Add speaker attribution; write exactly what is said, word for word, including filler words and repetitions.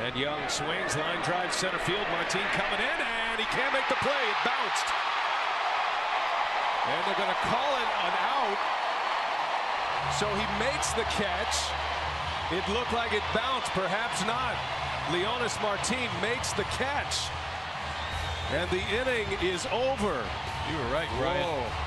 Speaker 1: And Young swings, line drive, center field. Martin coming in, and he can't make the play. It bounced. And they're going to call it an out. So he makes the catch. It looked like it bounced, perhaps not. Leonys Martin makes the catch. And the inning is over.
Speaker 2: You were right, Brian.
Speaker 1: Whoa.